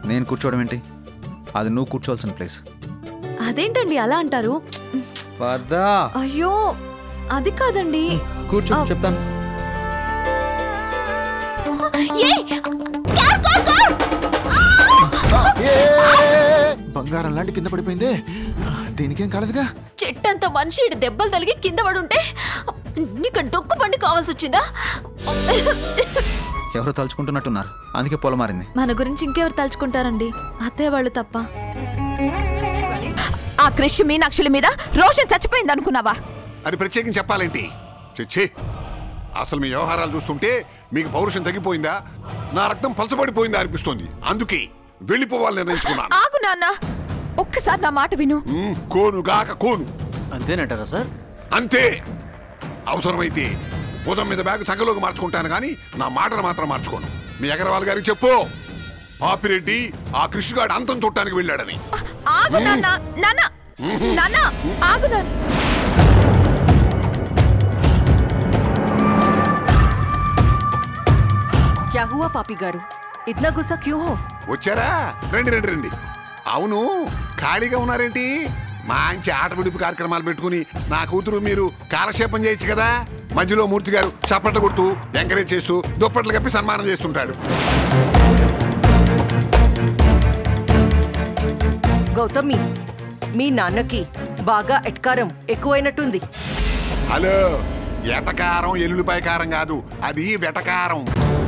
నేను కూర్చోవడం ఏంటి? అది నువ్వు కూర్చోవాల్సిన ప్లేస్. అదేంటండి అలా అంటారు? పదా. అయ్యో అది కాదండి. కూర్చో, చెప్తాను. బంగారం లాంటి కింద పడిపోయింది. దీనికేం కాలేదుగా. చెట్టంత మనిషి దెబ్బలు తగిలి కింద పడుంటే నీకు డొక్కు బండి కావాల్సి వచ్చిందా? ఎవరో తలుచుకుంటున్నట్టున్నారు, అందుకే పొలం మారింది. మన గురించి ఇంకెవరు తలుచుకుంటారండి? అత్తయ్య వాళ్ళు తప్ప. ఆ క్రిష్ మీనాక్షుల మీద రోషన్ చచ్చిపోయింది అనుకున్నావా? అది ప్రత్యేకించి చెప్పాలేంటి? చిచ్చి, అసలు మీ వ్యవహారాలు చూస్తుంటే మీకు పౌరుషం తగ్గిపోయిందా, నా రక్తం పలచబడిపోయిందా అనిపిస్తోంది. అందుకే వెళ్ళిపోవాలని నిర్ణయించుకున్నాను. ఆగు నాన్న, ఒక్కసారి నా మాట విను. కోను గాక కోను. అంతేనంటారా సార్? అంతే. అవసరమైతే భుజం మీద బ్యాగ్ చక్కలోకి మార్చుకుంటాను కానీ నా మాటను మాత్రం మార్చుకోను. మీ అగర్వాల్ గారికి చెప్పు, పాపిరెడ్డి ఆ కృషి గాడు అంతం చూడటానికి వెళ్ళాడని. ఆగు నాన్న, నాన్న, నాన్న, ఆగు నాన్న. क्या हुआ पापी गारू? इतना गुस्सा क्यों हो? వచ్చారా? రండి రండి రండి. అవును, ఖాళీగా ఉన్నారేంటి? మంచి ఆట విడుపు కార్యక్రమాలు పెట్టుకుని నా కూతురు మీరు కాలక్షేపం చేయొచ్చు కదా. మధ్యలో మూర్తి గారు చప్పట్లు కొడుతూ ఎంకరేజ్ చేస్తూ దుప్పట్లు కప్పి సన్మానం చేస్తుంటాడు. గౌతమి, మీ నాన్నకి బాగా ఎట్కారం ఎక్కువైనట్టుంది. హలో, ఎటకారం ఎల్లుల్లిపాయ కారం కాదు, అది వెటకారం.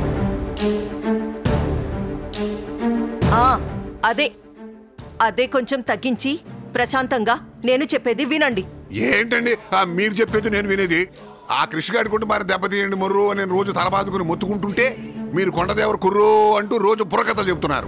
అదే అదే కొంచెం తగ్గించి ప్రశాంతంగా నేను చెప్పేది వినండి. ఏంటండి మీరు చెప్పేది నేను వినేది? ఆ కృషిగాడి కుటుంబాన్ని దెబ్బతీయండి మొర్రో అని రోజు తలబాదుకుని మొత్తుకుంటుంటే మీరు కొండదేవరు కుర్రో అంటూ రోజు బుర్రకథలు చెప్తున్నారు.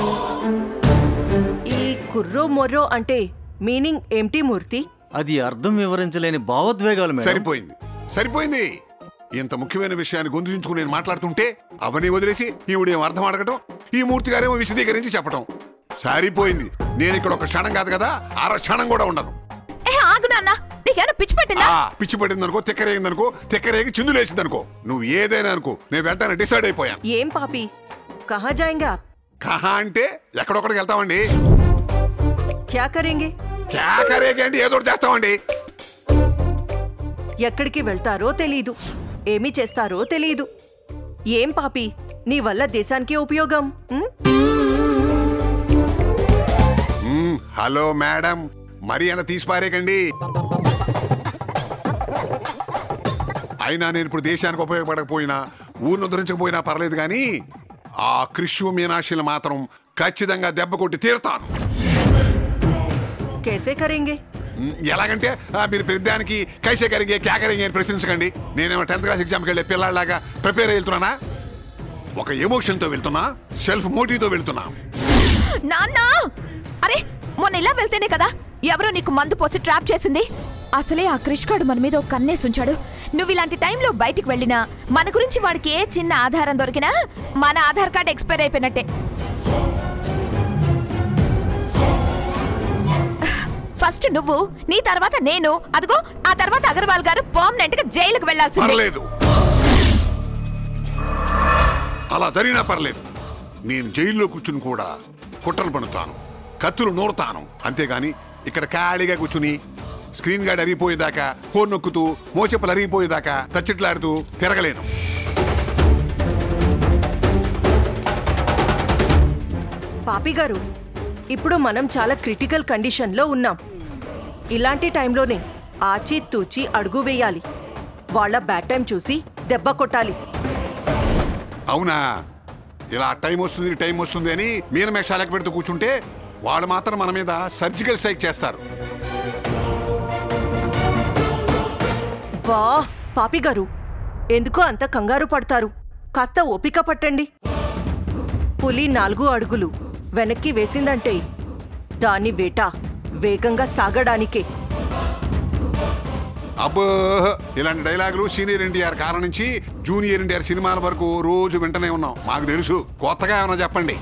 ఈ కుర్రో మొర్రో అంటే మీనింగ్ ఏమిటి మూర్తి? అది అర్థం వివరించలేని భావోద్వేగాలు. సరిపోయింది సరిపోయింది. ఇంత ముఖ్యమైన విషయాన్ని గొంతుచుకుని నేను మాట్లాడుతుంటే అవన్నీ వదిలేసి ఈవిడేమో అర్థం అడగటం, ఈ మూర్తి గారేమో విశదీకరించి చెప్పటం. సరిపోయింది. నేను ఇక్కడ ఒక క్షణం కాదు కదా, అర క్షణం కూడా ఉండను. ఆగు నాన్న, నీకేమైనా పిచ్చి పట్టిందా? పిచ్చి పట్టిందనుకో, తిక్కరేగిందనుకో, తిక్కరేగి చిందులేసిందనుకో, నువ్వు ఏదైనా అనుకో, నేను వెంటనే డిసైడ్ అయిపోయాను. ఏం పాపి, కహా జాయింగా? కహా అంటే ఎక్కడొక్కడికి వెళ్తామండి. క్యా కరేంగే? క్యా కరేంగే అంటే ఏదో చేస్తామండి. ఎక్కడికి వెళ్తారో తెలీదు, ఏమి చేస్తారో తెలీదు. ఏం పాపి, నీ వల్ల దేశానికి ఉపయోగం? హలో మేడం, మరీ అంత తీసిపారేకండి. అయినా నేను ఇప్పుడు దేశానికి ఉపయోగపడకపోయినా, ఊరిని ఉద్ధరించకపోయినా పర్లేదు కానీ ఆ కృష్ణ మీనాక్షిని మాత్రం ఖచ్చితంగా దెబ్బ కొట్టి తీరుతాను. కేసే కరేంగే? ఎలాగంటే మీరు పెద్దానికి కైసే కరింగే క్యా కరింగే అని ప్రశ్నించకండి. నేనేమో 10th క్లాస్ ఎగ్జామ్కి వెళ్ళే పిల్లలాగా ప్రిపేర్ అయి వెళ్తున్నానా? ఒక ఎమోషన్తో వెళ్తున్నా, సెల్ఫ్ మోటివ్తో వెళ్తున్నా. నాన్న, అరే మొన్న ఇలా వెళ్తేనే కదా ఎవరో నీకు మందు పోసి ట్రాప్ చేసింది. అసలే ఆ క్రిష్ గాడు మన మీద ఒక కన్నేసుంచాడు. నువ్వు ఇలాంటి టైంలో బయటికి వెళ్ళినా మన గురించి వాడికి ఏ చిన్న ఆధారం దొరికినా మన ఆధార్ కార్డు ఎక్స్పైర్ అయిపోయినట్టే. ఫస్ట్ నువ్వు, నీ తర్వాత నేను, అదిగో ఆ తర్వాత అగర్వాల్ గారు పర్మనెంట్ గా జైలుకు వెళ్లాల్సింది. పర్లేదు, అలా జరిగినా పర్లేదు. నేను జైల్లో కూర్చుని కూడా కుట్రలు పడుతాను, కత్తులు నూరుతాను. అంతేగాని ఇక్కడ ఖాళీగా కూర్చుని స్క్రీన్ గార్డ్ అరిగిపోయేదాకా, ఫోన్ నొక్కుతూ, మోచెప్పలు అరిగిపోయేదాకా తచ్చిట్లాడుతూ తిరగలేను. పాపి గారు, ఇప్పుడు మనం చాలా క్రిటికల్ కండిషన్లో ఉన్నాం. ఇలాంటి టైంలోనే ఆచి తూచి అడుగు వేయాలి. వాళ్ళ బ్యాడ్ టైం చూసి దెబ్బ కొట్టాలి. అవునా? ఇలా టైం వస్తుంది అని మీనమేషాలకు పెడుతూ కూర్చుంటే వాళ్ళు మాత్రం మన మీద సర్జికల్ స్ట్రైక్ చేస్తారు. వా పాపి గారు, ఎందుకో అంత కంగారు పడతారు? కాస్త ఓపిక పట్టండి. పులి 4 అడుగులు వెనక్కి వేసిందంటే దాని వేట వేగంగా సాగడానికే. అబ్బో, ఇలాంటి డైలాగులు సీనియర్ ఎన్టీఆర్ కాలం నుంచి జూనియర్ ఎన్టీఆర్ సినిమాల వరకు రోజు వింటనే ఉన్నాం. మాకు తెలుసు. కొత్తగా ఏమైనా చెప్పండి.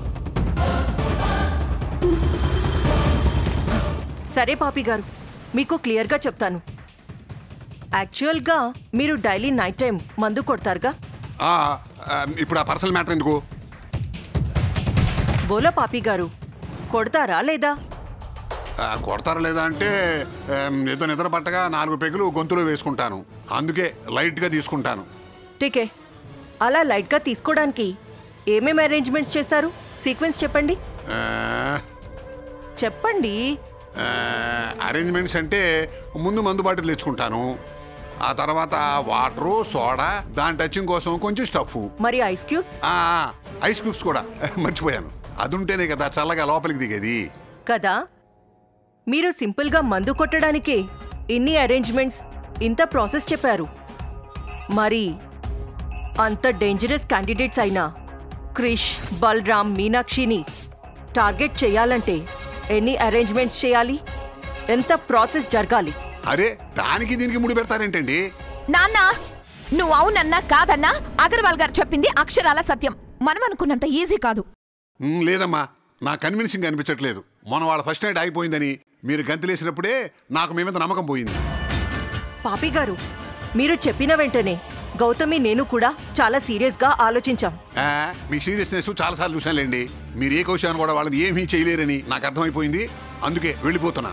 సరే పాపి గారు, మీకు క్లియర్గా చెప్తాను. యాక్చువల్గా మీరు డైలీ నైట్ టైం మందు కొడతారుగా? ఇప్పుడు ఆ పర్సనల్ మ్యాటర్ ఎందుకు? బోలో పాపి గారు, కొడతారా లేదా? కొడతారా లేదా అంటే ఏదో నిద్ర పట్టగా 4 పెగులు గొంతులో వేసుకుంటాను, అందుకే లైట్గా తీసుకుంటాను. ఠీకే. అలా లైట్గా తీసుకోవడానికి ఏమేం అరేంజ్మెంట్స్ చేస్తారు? సీక్వెన్స్ చెప్పండి. ఆ, చెప్పండి. అరేంజ్మెంట్స్ అంటే ముందు మందు బాటిల్ తెచ్చుకుంటాను, ఆ తర్వాత వాటరు, సోడా, దాని టచింగ్ కోసం కొంచెం స్టఫ్. మరి ఐస్ క్యూబ్స్? ఐస్ క్యూబ్స్ కూడా మర్చిపోయాను. అది ఉంటేనే కదా చల్లగా లోపలికి దిగేది కదా. మీరు సింపుల్గా మందు కొట్టడానికే ఇన్ని అరేంజ్మెంట్స్, ఇంత ప్రాసెస్ చెప్పారు. మరి అంత డేంజరస్ క్యాండిడేట్స్ అయిన క్రిష్, బలరామ్, మీనాక్షిని టార్గెట్ చేయాలంటే ఎన్ని అరేంజ్మెంట్స్ చేయాలి? ఎంత ప్రాసెస్ జరగాలి? అరే దానికి దీనికి ముడి పెడతారేంటండి? నాన్న, నువ్వు అవునన్నా కాదన్నా అగర్వాల్ గారు చెప్పింది అక్షరాల సత్యం. మనం అనుకున్నంత ఈజీ కాదు. లేదమ్మా, నాకు కన్విన్సింగ్ అనిపించట్లేదు. మొన్న వాళ్ళ ఫస్ట్ నైట్ ఆగిపోయిందని మీరు గంతులేసినప్పుడే నాకు మీ మీద నమ్మకం పోయింది. పాపి గారు, మీరు చెప్పిన వెంటనే గౌతమి, నేను కూడా చాలా సీరియస్గా ఆలోచించాం. మీ సీరియస్నెస్ చాలాసార్లు చూశానులేండి. మీరు ఏ కౌశాన్ని కూడా వాళ్ళని ఏమీ చేయలేరని నాకు అర్థమైపోయింది, అందుకే వెళ్ళిపోతున్నా.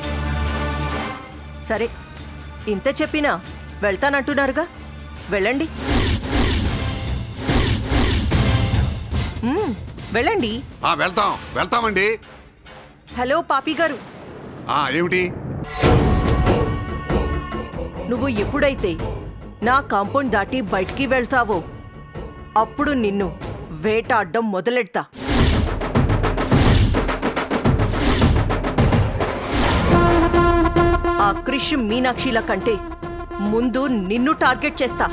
సరే, ఇంత చెప్పినా వెళ్తానంటున్నారుగా, వెళ్ళండి. వెళ్ళండి. వెళ్తామండి. హలో పాపి గారు. ఏమిటి? నువ్వు ఎప్పుడైతే నా కాంపౌండ్ దాటి బయటికి వెళ్తావో అప్పుడు నిన్ను వేటాడడం మొదలెడతా. ఆ క్రిష్, మీనాక్షిల కంటే ముందు నిన్ను టార్గెట్ చేస్తా.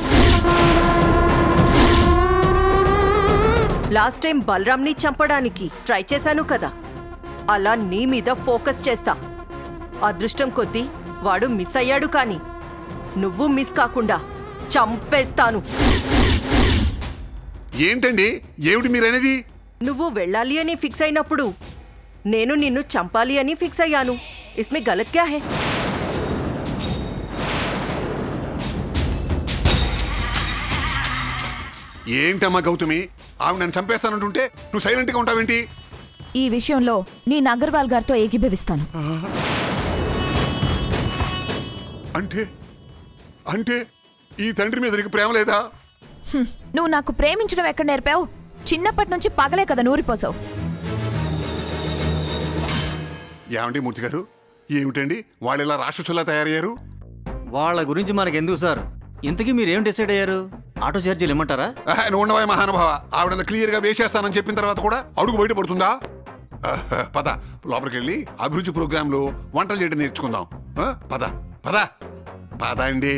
లాస్ట్ టైం బలరామ్ని చంపడానికి ట్రై చేశాను కదా, అలా నీ మీద ఫోకస్ చేస్తా. అదృష్టం కొద్దీ వాడు మిస్ అయ్యాడు, కానీ నువ్వు మిస్ కాకుండా చంపేస్తాను. ఏంటండి, ఏమిటి మీరనేది? నువ్వు వెళ్ళాలి అని ఫిక్స్ అయినప్పుడు నేను నిన్ను చంపాలి అని ఫిక్స్ అయ్యాను. ఇస్మే గలత్ క్యా హై? ఏంటమ్మా గౌతమి, ఆవిడ నన్ను చంపేస్తానంటుంటే నువ్వు సైలెంట్గా ఉంటావేంటి? ఈ విషయంలో నేను అగర్వాల్ గారితో ఏకీభవిస్తాను. అంటే అంటే ఈ తండ్రి మీద నీకు ప్రేమ లేదా? నువ్వు నాకు ప్రేమించడం ఎక్కడ నేర్పావు? చిన్నప్పటి నుంచి పగలే కదా నూరిపోసావు. ఏమండి మూర్తి గారు, ఏమిటండి వాళ్ళు ఇలా రాక్షసులా తయారయ్యారు? వాళ్ళ గురించి మనకెందుకు సార్? ఇంతకీ మీరేం డిసైడ్ అయ్యారు? ఆటో ఛార్జీలు ఇమ్మంటారా? నువ్వు ఉండవా మహానుభావ, ఆవిడ క్లియర్గా వేసేస్తానని చెప్పిన తర్వాత కూడా అడుగు బయట పడుతుందా? పద లోపలికి వెళ్ళి అభిరుచి ప్రోగ్రాంలో వంటలు చేయడం నేర్చుకుందాం. పద పద పద అండి.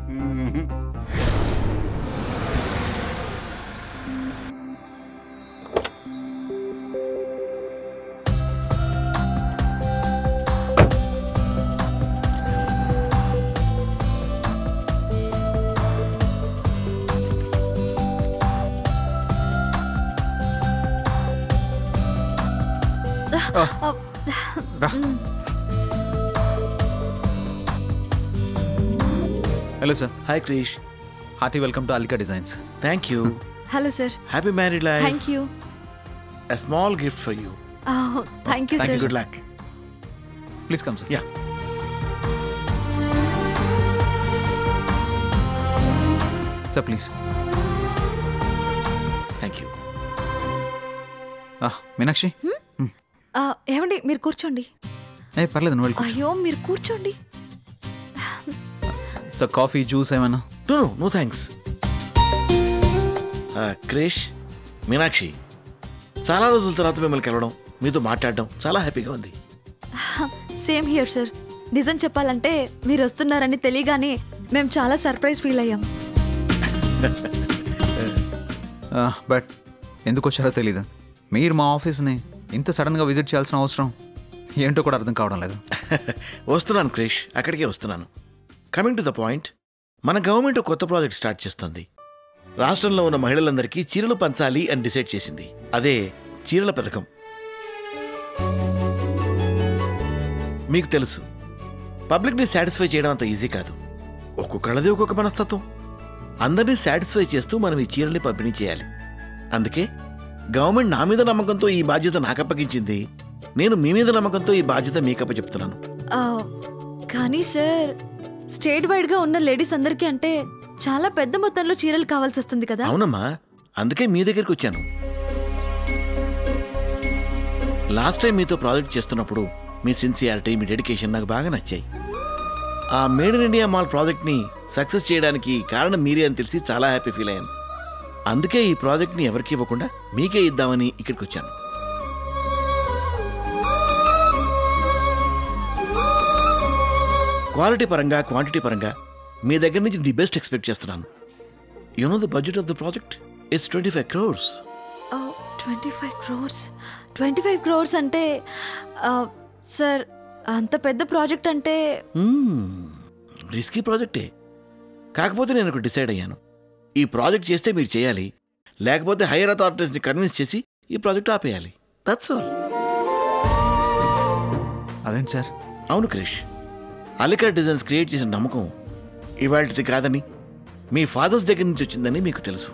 Hello sir. Hi Krish. Hearty welcome to Allika designs. Thank you. Hello sir. Happy married life. Thank you. A small gift for you. Thank you Thank you, sir. Good luck. Please come sir. Yeah. Sir please. Thank you. Meenakshi, ఏమండి మీరు కూర్చోండి. పర్లేదు నువ్వు వెళ్ళి. అయ్యో మీరు కూర్చోండి. Sir coffee, juice ఏమైనా? No thanks. Krish, మీనాక్షి, చాలా రోజుల తర్వాత మిమ్మల్ని కలవడం, మీతో మాట్లాడడం చాలా హ్యాపీగా ఉంది. Same here sir. నిజం చెప్పాలంటే మీరు వస్తున్నారని తెలియగానే మేము చాలా సర్ప్రైజ్ ఫీల్ అయ్యాం. బట్ ఎందుకు వచ్చారో తెలీదు. మీరు మా ఆఫీస్ని ఇంత సడన్గా విజిట్ చేయాల్సిన అవసరం ఏంటో కూడా అర్థం కావడం లేదు. వస్తున్నాను క్రిష్, అక్కడికే వస్తున్నాను. కమింగ్ టు ద పాయింట్, మన గవర్నమెంట్ కొత్త ప్రాజెక్ట్ స్టార్ట్ చేస్తుంది. రాష్ట్రంలో ఉన్న మహిళలందరికీ చీరలు పంచాలి అని డిసైడ్ చేసింది. అదే చీరల పథకం. మీకు తెలుసు, పబ్లిక్ని సాటిస్ఫై చేయడం అంత ఈజీ కాదు. ఒక్కొక్కళ్ళది ఒక్కొక్క మనస్తత్వం. అందరినీ సాటిస్ఫై చేస్తూ మనం ఈ చీరల్ని పంపిణీ చేయాలి. అందుకే గవర్నమెంట్ నా మీద నమ్మకంతో ఈ బాధ్యత నాకు అప్పగించింది. నేను మీ మీద నమ్మకంతో ఈ బాధ్యత మీకు అప్పచెప్తున్నాను. కానీ సార్, స్టేట్ వైడ్ గా ఉన్న లేడీస్ అందరికీ అంటే చాలా పెద్ద మొత్తంలో చీరలు కావాల్సి వస్తుంది కదా. అవునమ్మా, అందుకే మీ దగ్గరికి వచ్చాను. లాస్ట్ టైం మీతో ప్రాజెక్ట్ చేస్తున్నప్పుడు మీ సిన్సియారిటీ, మీ డెడికేషన్ నాకు బాగా నచ్చాయి. ఆ మేడ్ ఇన్ ఇండియా మాల్ ప్రాజెక్ట్ని సక్సెస్ చేయడానికి కారణం మీరే అని తెలిసి చాలా హ్యాపీ ఫీల్ అయ్యాను. అందుకే ఈ ప్రాజెక్ట్ని ఎవరికి ఇవ్వకుండా మీకే ఇద్దామని ఇక్కడికి వచ్చాను. క్వాలిటీ పరంగా, క్వాంటిటీ పరంగా మీ దగ్గర నుంచి ది బెస్ట్ ఎక్స్పెక్ట్ చేస్తున్నాను. You know the budget of the project it's 25 crores. 25 crores? 25 crores అంటే సార్, అంత పెద్ద ప్రాజెక్ట్ అంటే రిస్కీ ప్రాజెక్టే. కాకపోతే నేను ఒకటి డిసైడ్ అయ్యాను. ఈ ప్రాజెక్ట్ చేస్తే మీరు చేయాలి, లేకపోతే హైయర్ అథారిటీస్ని కన్విన్స్ చేసి ఈ ప్రాజెక్ట్ ఆపేయాలి. That's all. అదేంటి సార్? అవును క్రిష్, అలికా డిజైన్స్ క్రియేట్ చేసిన నమ్మకం ఇవాళది కాదని, మీ ఫాదర్స్ దగ్గర నుంచి వచ్చిందని మీకు తెలుసు.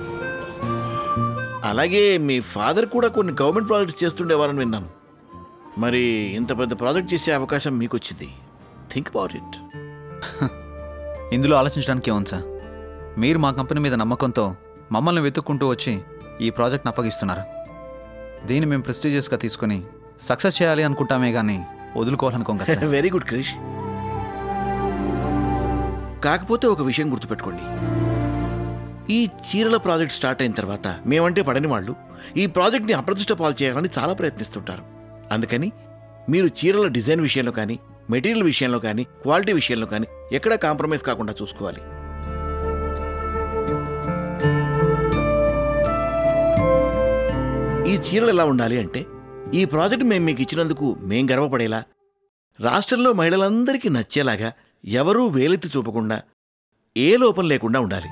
అలాగే మీ ఫాదర్ కూడా కొన్ని గవర్నమెంట్ ప్రాజెక్ట్స్ చేస్తుండేవారని విన్నాను. మరి ఇంత పెద్ద ప్రాజెక్ట్ చేసే అవకాశం మీకు వచ్చింది. Think about it. ఇందులో ఆలోచించడానికి ఏముంది సార్? మీరు మా కంపెనీ మీద నమ్మకంతో మమ్మల్ని వెతుక్కుంటూ వచ్చి ఈ ప్రాజెక్ట్ని అప్పగిస్తున్నారు. దీన్ని మేము ప్రెస్టీజియస్గా తీసుకుని సక్సెస్ చేయాలి అనుకుంటామే కానీ వదులుకోవాలనుకోం కదా. Very good Krish. కాకపోతే ఒక విషయం గుర్తుపెట్టుకోండి, ఈ చీరల ప్రాజెక్ట్ స్టార్ట్ అయిన తర్వాత మేమంటే పడని వాళ్ళు ఈ ప్రాజెక్ట్ని అప్రతిష్ట పాలు చేయాలని చాలా ప్రయత్నిస్తుంటారు. అందుకని మీరు చీరల డిజైన్ విషయంలో కానీ, మెటీరియల్ విషయంలో కానీ, క్వాలిటీ విషయంలో కానీ ఎక్కడా కాంప్రమైజ్ కాకుండా చూసుకోవాలి. ఈ చీరలు ఎలా ఉండాలి అంటే, ఈ ప్రాజెక్ట్ మేము మీకు ఇచ్చినందుకు మేం గర్వపడేలా, రాష్ట్రంలో మహిళలందరికీ నచ్చేలాగా, ఎవరూ వేలెత్తి చూపకుండా, ఏ లోపం లేకుండా ఉండాలి.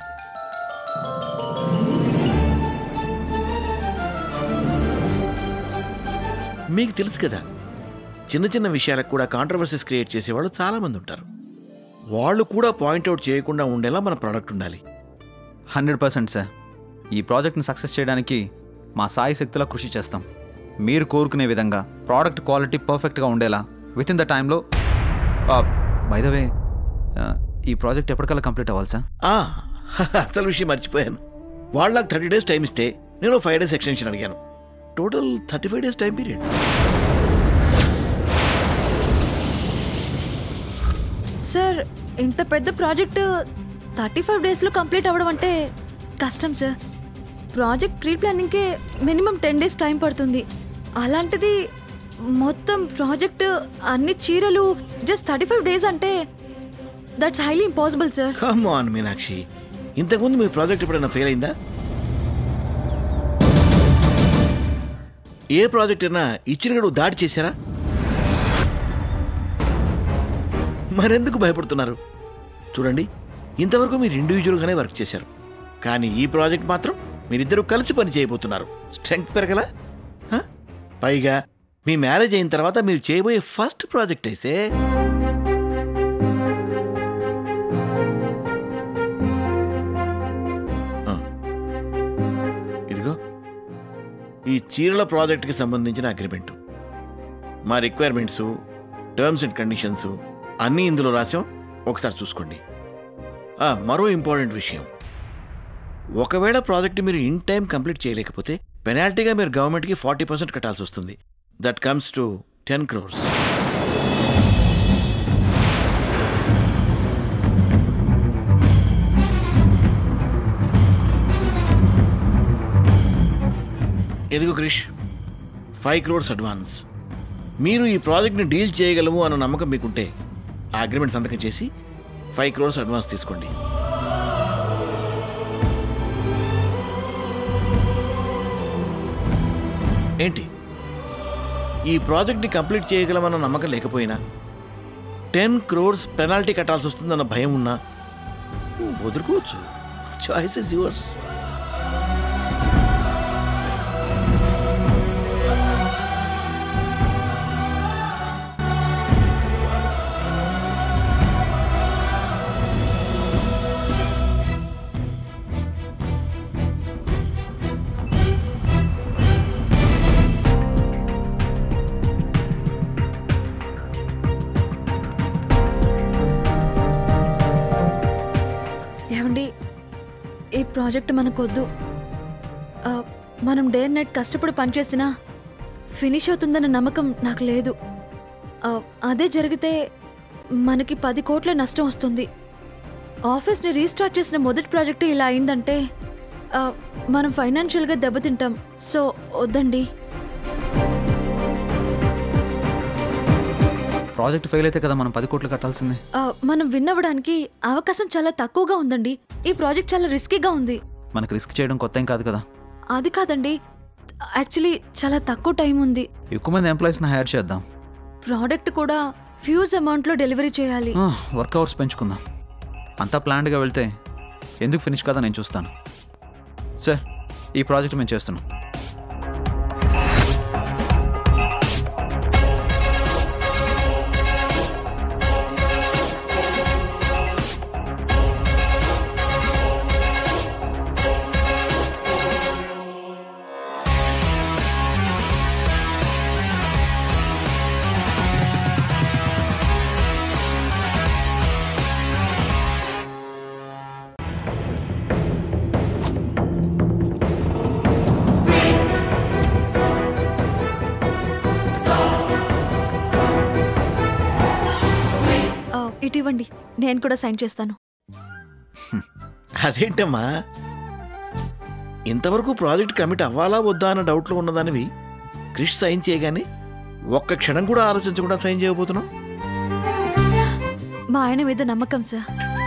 మీకు తెలుసు కదా, చిన్న చిన్న విషయాలకు కూడా కాంట్రవర్సీస్ క్రియేట్ చేసేవాళ్ళు చాలామంది ఉంటారు. వాళ్ళు కూడా పాయింట్అవుట్ చేయకుండా ఉండేలా మన ప్రోడక్ట్ ఉండాలి. 100% సార్. ఈ ప్రాజెక్ట్ని సక్సెస్ చేయడానికి మా సాయి శక్తిలో కృషి చేస్తాం. మీరు కోరుకునే విధంగా ప్రోడక్ట్ క్వాలిటీ పర్ఫెక్ట్గా ఉండేలా విత్ ఇన్ ద టైంలో. బై ద వే, ఈ ప్రాజెక్ట్ ఎప్పటికల్లా కంప్లీట్ అవ్వాలి సార్? అసలు విషయం మర్చిపోయాను. వాళ్ళు నాకు 30 days టైం ఇస్తే నేను 5 days ఎక్స్టెన్షన్ అడిగాను. Total 35 days time period. Sir, ఇంత పెద్ద ప్రాజెక్ట్ 35 daysలో కంప్లీట్ అవ్వడం అంటే కష్టం సార్. ప్రాజెక్ట్ ప్రీ ప్లానింగ్కే మినిమం 10 days టైం పడుతుంది. అలాంటిది మొత్తం ప్రాజెక్ట్ అన్ని చీరలు జస్ట్ 35 days అంటే that's highly impossible sir. Come on Meenakshi, ఇంతకుముందు మీ ప్రాజెక్ట్ ఎప్పుడైనా ఫెయిల్ అయిందా? ఏ ప్రాజెక్ట్ అయినా ఇచ్చిన గడువు దాడి చేశారా? మరెందుకు భయపడుతున్నారు? చూడండి, ఇంతవరకు మీరు ఇండివిజువల్గానే వర్క్ చేశారు, కానీ ఈ ప్రాజెక్ట్ మాత్రం మీరిద్దరూ కలిసి పని చేయబోతున్నారు. స్ట్రెంగ్త్ పెరగలా? పైగా మీ మ్యారేజ్ అయిన తర్వాత మీరు చేయబోయే ఫస్ట్ ప్రాజెక్ట్ అయితే ఇదిగో ఈ చీరల ప్రాజెక్ట్కి సంబంధించిన అగ్రిమెంటు, మా రిక్వైర్మెంట్స్, టర్మ్స్ అండ్ కండిషన్స్ అన్నీ ఇందులో రాసాం. ఒకసారి చూసుకోండి. మరో ఇంపార్టెంట్ విషయం, ఒకవేళ ప్రాజెక్ట్ మీరు ఇన్ టైం కంప్లీట్ చేయలేకపోతే పెనాల్టీగా మీరు గవర్నమెంట్కి 40% కట్టాల్సి వస్తుంది. That comes to 10 crores. ఎదుగు క్రిష్, 5 crores అడ్వాన్స్. మీరు ఈ ప్రాజెక్ట్ని డీల్ చేయగలము అన్న నమ్మకం మీకుంటే ఆ అగ్రిమెంట్ సంతకం చేసి 5 crores అడ్వాన్స్ తీసుకోండి. ఏంటి, ఈ ప్రాజెక్ట్ని కంప్లీట్ చేయగలమన్న నమ్మకం లేకపోయినా 10 crores పెనాల్టీ కట్టాల్సి వస్తుందన్న భయం ఉన్నా వదులుకోవచ్చు. Choice is yours. ప్రాజెక్ట్ మనకొద్దు. మనం డే అండ్ నైట్ కష్టపడి పనిచేసినా ఫినిష్ అవుతుందన్న నమ్మకం నాకు లేదు. అదే జరిగితే మనకి 10 కోట్ల నష్టం వస్తుంది. ఆఫీస్ని రీస్టార్ట్ చేసిన మొదటి ప్రాజెక్ట్ ఇలా అయిందంటే మనం ఫైనాన్షియల్గా దెబ్బతింటాం. సో వద్దండి. ప్రాజెక్ట్ ఫెయిల్ అయితే కదా మనం 10 కోట్లు కట్టాల్సిందే. మనం విన్ అవ్వడానికి అవకాశం చాలా తక్కువగా ఉందండి. ఈ ప్రాజెక్ట్ చాలా రిస్కీగా ఉంది. మనకు రిస్క్ చేయడం కొత్త ఏం కాదు కదా. అది కాదండి, యాక్చువల్లీ చాలా తక్కువ టైం ఉంది. ఎక్కువ మంది ఎంప్లాయీస్ని హైర్ చేద్దాం. ప్రోడక్ట్ కూడా ఫ్యూజ్ అమౌంట్లో డెలివరీ చేయాలి. వర్క్ అవర్స్ పెంచుకుందాం. అంతా ప్లాన్డ్గా వెళ్తే ఎందుకు ఫినిష్ కదా నేను చూస్తాను. సార్, ఈ ప్రాజెక్ట్ మేము చేస్తున్నాం. ఇవ్వండి, నేను కూడా సైన్ చేస్తాను. అదేంటమ్మా, ఇంతవరకు ప్రాజెక్ట్ కమిట్ అవ్వాలా వద్దా అన్న డౌట్లో ఉన్నదానివి క్రిష్ సైన్ చేయగానే ఒక్క క్షణం కూడా ఆలోచించకుండా సైన్ చేయబోతున్నావు? మా ఆయన మీద నమ్మకం సార్.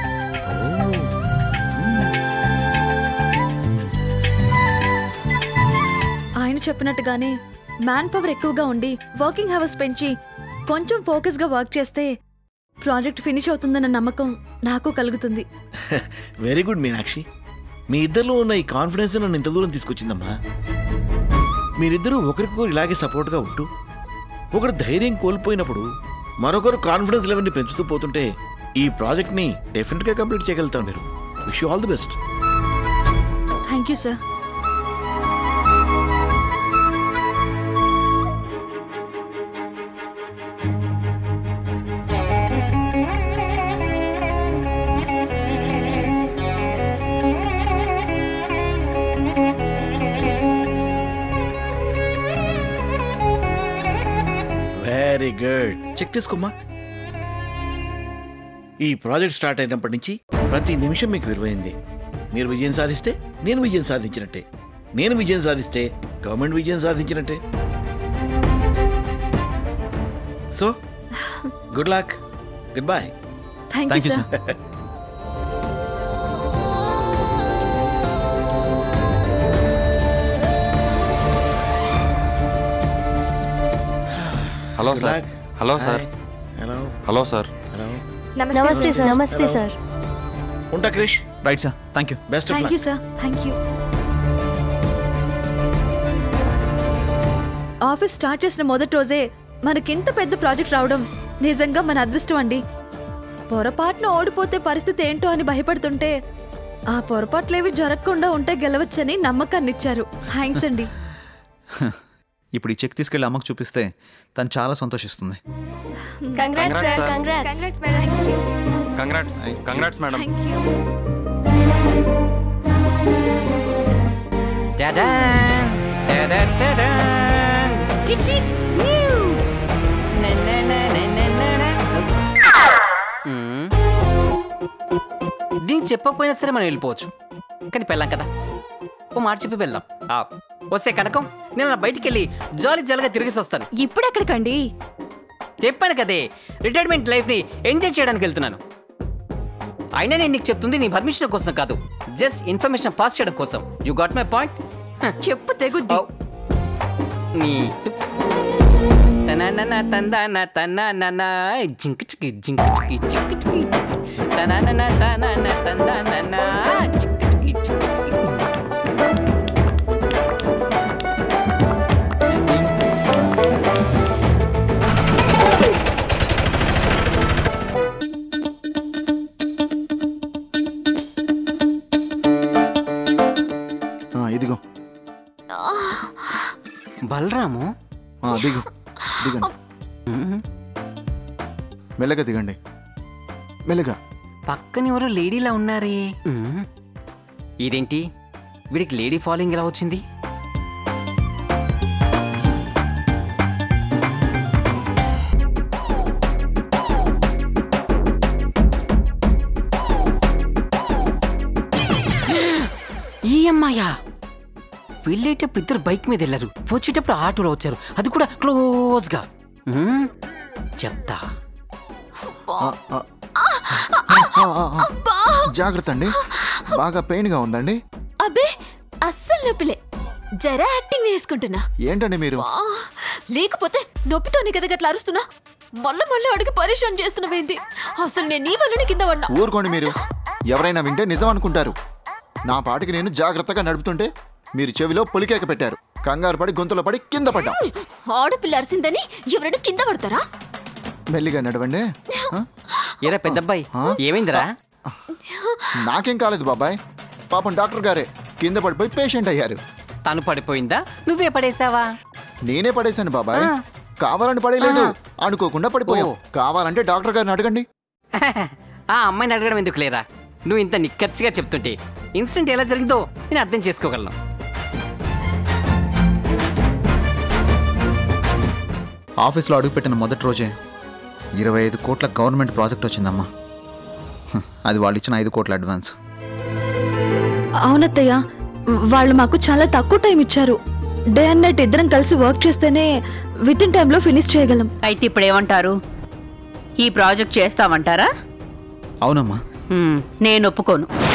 ఆయన చెప్పినట్టుగానే మ్యాన్ పవర్ ఎక్కువగా ఉండి వర్కింగ్ అవర్స్ పెంచి కొంచెం ఫోకస్గా వర్క్ చేస్తే ప్రాజెక్ట్ ఫినిష్ అవుతుందన్న నమ్మకం నాకు కలుగుతుంది. Very good Meenakshi. మీ ఇద్దరిలో ఉన్న ఈ కాన్ఫిడెన్స్ నన్ను ఇంత దూరం తీసుకొచ్చిందమ్మా. మీరిద్దరూ ఒకరికొకరు ఇలాగే సపోర్ట్గా ఉంటూ ఒకరు ధైర్యం కోల్పోయినప్పుడు మరొకరు కాన్ఫిడెన్స్ లెవెల్ని పెంచుతూ పోతుంటే ఈ ప్రాజెక్ట్ని డెఫినెట్గా కంప్లీట్ చేయగలుగుతారు మీరు. Wish you all the best. Thank you sir. Very good. Check తీసుకోమ్మా. ఈ ప్రాజెక్ట్ స్టార్ట్ అయినప్పటి నుంచి ప్రతి నిమిషం మీకు విలువైంది. మీరు విజయం సాధిస్తే నేను విజయం సాధించినట్టే, నేను విజయం సాధిస్తే గవర్నమెంట్ విజయం సాధించినట్టే. So good luck, goodbye. Thank you sir. Hello sir. Hello sir. Hello hello sir. Hello. నమస్తే సార్. నమస్తే సార్. ఉంటా Krish. Right sir. Thank you. Best of thank luck. You sir. Thank you. Office start చేసిన మొదటి రోజే మనకింత పెద్ద project రావడం నిజంగా మన అదృష్టం అండి. పొరపాటున ఓడిపోతే పరిస్థితి ఏంటో అని భయపడుతుంటే ఆ పొరపాట్లేవి జరగకుండా ఉంటే గెలవచ్చని నమ్మకాన్ని ఇచ్చారు. థ్యాంక్స్ అండి. ఇప్పుడు ఈ చెక్ తీసుకెళ్ళి అమ్మకు చూపిస్తే తను చాలా సంతోషిస్తుంది. Congrats sir. Congrats. Congrats. Congrats madam. Thank you. దీనికి చెప్పకపోయినా సరే మనం వెళ్ళిపోవచ్చు, కానీ పెళ్ళాం కదా, ఓ మాట చెప్పి వెళ్దాం. వస్తే కనకం, నేను నా బయటికి వెళ్ళి జాలీగా తిరిగేసి వస్తాను. ఇప్పుడు ఎక్కడికండి? చెప్పాను కదే, రిటైర్మెంట్ లైఫ్ని ఎంజాయ్ చేయడానికి వెళ్తున్నాను. అయినా నేను నీకు చెప్తుంది నీ పర్మిషన్ కోసం కాదు, జస్ట్ ఇన్ఫర్మేషన్ పాస్ చేయడం కోసం. You got my point? చెప్పు తెగుద్ది. నీ తనన తందన తనన జింక్ చికి జింక్ చికి చిక్ చికి తనన తనన తందన చిక్ చికి చిక్ చికి. ఇదిగో బలరాము. దిగు, దిగండి. మెల్లగా దిగండి, మెల్లగా. పక్కన ఎవరో లేడీలా ఉన్నారే. ఇదేంటి వీడికి లేడీ ఫాలోయింగ్ ఎలా వచ్చింది? ఈ అమ్మాయా? వెళ్ళేటప్పుడు ఇద్దరు బైక్ మీద వెళ్ళారు, వచ్చేటప్పుడు ఆటోలో వచ్చారు, అది కూడా క్లోజ్గా. చెప్తా. జాగ్రత్త అండి, బాగా పెయిన్ గా ఉందండి. అబ్బే అస్సలు నొప్పిలే, జరా యాక్టింగ్ నేర్చుకుంటున్నా. ఏంటండి మీరు? లేకపోతే నొప్పితోనే కదా గట్లా అరుస్తున్నా. మళ్ళీ మళ్ళీ అడిగి పరిశ్రమ చేస్తున్నవేంటి? అసలు నేను నీ వల్లనే కింద పడ్డా. ఊరుకోండి మీరు, ఎవరైనా వింటే నిజం అనుకుంటారు. నా పాటికి నేను జాగ్రత్తగా నడుపుతుంటే మీరు చెవిలో పొలికేక పెట్టారు. కంగారు పడి గొంతులో పడి కింద పడ్డా. ఆడపిల్ల అరిసిందని ఎవరైనా కింద పడతారా? మెల్లిగా నడవండి. ఏరా పెద్దబ్బాయి, ఏమైందిరా? నాకేం కాలేదు బాబాయ్, పాపం డాక్టర్ గారే కింద పడిపోయి పేషెంట్ అయ్యారు. తను పడిపోయిందా, నువ్వే పడేసావా? నేనే పడేశాను బాబాయ్, కావాలని పడేయలేదు, అనుకోకుండా పడిపోయావు. కావాలంటే డాక్టర్ గారిని అడగండి. ఆ అమ్మాయిని అడగడం ఎందుకు లేరా? నువ్వు ఇంత నిక్కచ్చిగా చెప్తుంటే ఇన్సిడెంట్ ఎలా జరిగిందో నేను అర్థం చేసుకోగలను. ఆఫీస్లో అడుగుపెట్టిన మొదటి రోజే 25 కోట్ల గవర్నమెంట్ ప్రాజెక్ట్ వచ్చిందమ్మా. అది వాళ్ళు ఇచ్చిన 5 కోట్ల అడ్వాన్స్. అవునత్తయ్య, వాళ్ళు మాకు చాలా తక్కువ టైం ఇచ్చారు. డే అండ్ నైట్ ఇద్దరం కలిసి వర్క్ చేస్తేనే విత్ ఇన్ టైంలో ఫినిష్ చేయగలం. అయితే ఇప్పుడు ఏమంటారు? ఈ ప్రాజెక్ట్ చేస్తామంటారా? అవునమ్మా. నేను ఒప్పుకోను.